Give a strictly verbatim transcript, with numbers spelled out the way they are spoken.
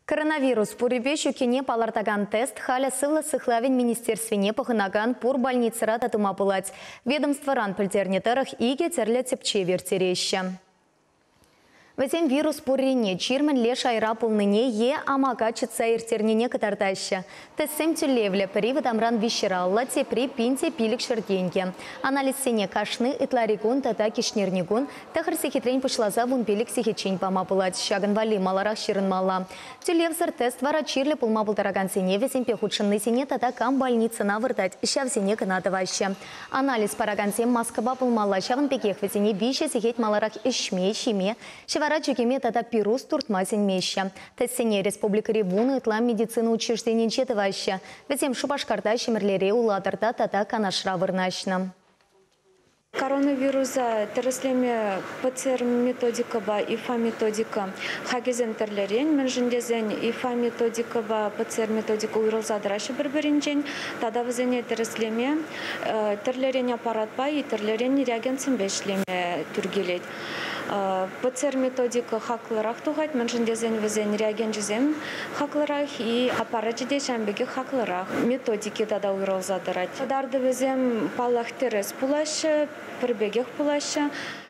Коронавирус пурибе шукене палартаган тест халя сывла сыхлавин министерствене пахынаган пур больницара татыма пылать. Ведомстваран пілтернетерах иге терлі тепче вертереща. Везен вирус пуррине чирмен леш айра пулныне е амага чытса иртернене катартаща. Тессем тюлевле привод амран вещералла тепри пинте пилик шерденьке. Анализ сене кашны итларигун тата кишнернигун тахар сихитрень пошлаза вун пилик сихичень пама пылать. Шаган вали маларах ширын мала. Тюлевзар тест вара чирле пулма пултараган сене везен пехудшинны сене тата кам больница навыртать. Щав сене канатываща. Анализ параган сем маскаба пулмала. Щаван пекех везене бище сихет маларах ишме, щиме. Вара чекеме тата пирус туртмазин меща. Тессене республика Ревуны итла медицина учреждений четываща. Везем шубашкарта щемерлере уладарта тата канашра вырнашна. Коронавируса тереслеме ПЦР методика ба ИФА методика хагезен терлерен менжиндезен ИФА методика ба ПЦР методика уйрылзадырашы бір-бірінжен тада візене тереслеме терлерен аппарат ба и терлерен реагенцин бешлеме түргелет. ПЦР методика хаклырах тугать менжиндезен візен реагенжезен хаклырах и аппарат жиде шамбеге хаклырах методики тада уйрылзадырать. Тадарды візем палах терес пулашы, пірбегех пулашы.